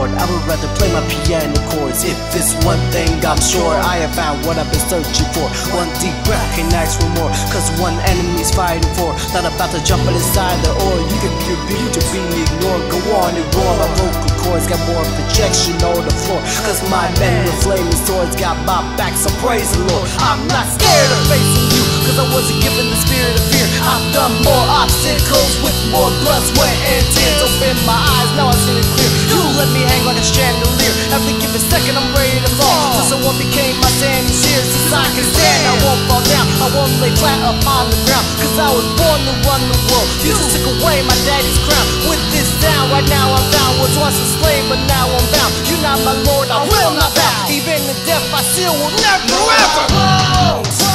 keyboard, I would rather play my piano chords. If it's one thing I'm sure, I have found what I've been searching for. One deep breath can ask for more, cause one enemy's fighting for. Not about to jump inside the oil, you can be to be ignored. Go on and roar, my vocal cords got more projection on the floor. Cause my men with flaming swords got my back, so praise the Lord. I'm not scared of facing you, cause I wasn't given the spirit of fear. I've done more obstacles with more blood, sweat, and tears. Open my eyes, now I see it clear. You let me hang like a chandelier. Every given second I'm ready to fall, till someone became my standing sheer. Since I can stand, I won't fall down, I won't lay flat up on the ground. Cause I was born to run the world. You just took away my daddy's crown. With this down, right now I'm bound. Was once a slave, but now I'm bound. You're not my lord, I will not bow. Even in death, I still will never ever.